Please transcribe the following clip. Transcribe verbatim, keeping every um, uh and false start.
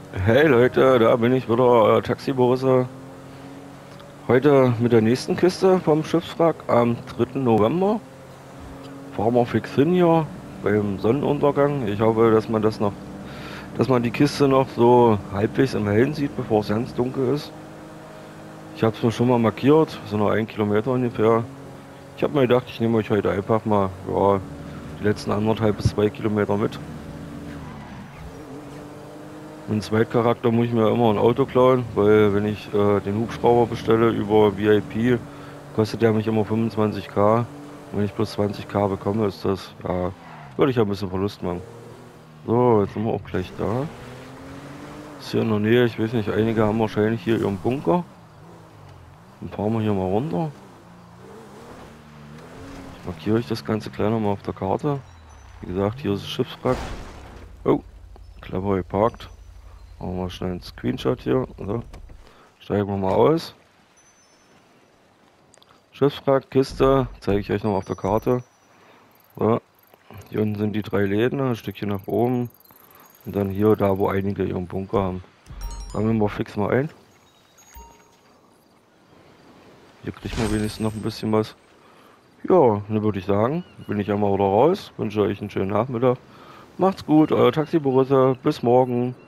Hey Leute, da bin ich wieder, äh, Taxi Borise. Heute mit der nächsten Kiste vom Schiffswrack am dritten November. Fahren wir fix hin hier beim Sonnenuntergang. Ich hoffe, dass man das noch, dass man die Kiste noch so halbwegs im Hellen sieht, bevor es ganz dunkel ist. Ich habe es mir schon mal markiert, so noch ein Kilometer ungefähr. Ich habe mir gedacht, ich nehme euch heute einfach mal, ja, die letzten anderthalb bis zwei Kilometer mit. Einen Zweitcharakter muss ich mir immer ein Auto klauen, weil wenn ich äh, den Hubschrauber bestelle über V I P, kostet der mich immer fünfundzwanzig K. Und wenn ich plus zwanzig K bekomme, ist das, ja, würde ich ja ein bisschen Verlust machen. So, jetzt sind wir auch gleich da. Ist hier in der Nähe, ich weiß nicht, einige haben wahrscheinlich hier ihren Bunker. Dann fahren wir hier mal runter. Ich markiere ich das Ganze gleich nochmal auf der Karte. Wie gesagt, hier ist das Schiffswrack. Oh, clever geparkt. Machen wir mal schnell einen Screenshot hier. So, steigen wir mal aus. Schiffswrack, Kiste, zeige ich euch noch auf der Karte. So, hier unten sind die drei Läden, ein Stückchen nach oben. Und dann hier, da wo einige ihren Bunker haben. Sammeln wir fix mal ein. Hier kriegt man wenigstens noch ein bisschen was. Ja, dann würde ich sagen, bin ich einmal wieder raus. Wünsche euch einen schönen Nachmittag. Macht's gut, euer Taxi Borussia. Bis morgen.